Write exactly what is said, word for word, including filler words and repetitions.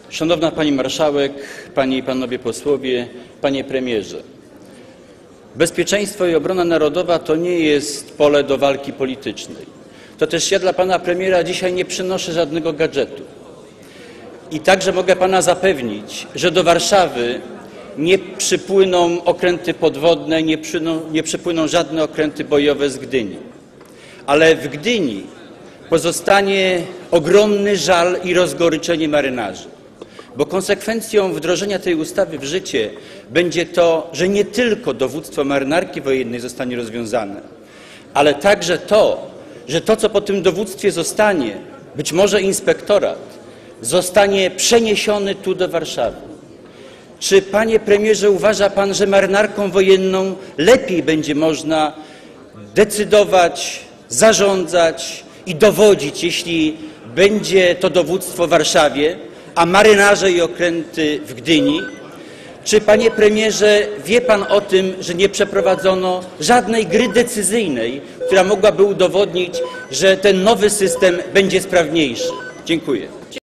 Szanowna Pani Marszałek, Panie i Panowie Posłowie, Panie Premierze. Bezpieczeństwo i obrona narodowa to nie jest pole do walki politycznej. To też ja dla Pana Premiera dzisiaj nie przynoszę żadnego gadżetu. I także mogę Pana zapewnić, że do Warszawy nie przypłyną okręty podwodne, nie, przyną, nie przypłyną żadne okręty bojowe z Gdyni. Ale w Gdyni pozostanie ogromny żal i rozgoryczenie marynarzy. Bo konsekwencją wdrożenia tej ustawy w życie będzie to, że nie tylko dowództwo marynarki wojennej zostanie rozwiązane, ale także to, że to, co po tym dowództwie zostanie, być może inspektorat, zostanie przeniesiony tu do Warszawy. Czy, Panie Premierze, uważa Pan, że marynarką wojenną lepiej będzie można decydować, zarządzać i dowodzić, jeśli będzie to dowództwo w Warszawie, a marynarze i okręty w Gdyni? Czy, Panie Premierze, wie Pan o tym, że nie przeprowadzono żadnej gry decyzyjnej, która mogłaby udowodnić, że ten nowy system będzie sprawniejszy? Dziękuję.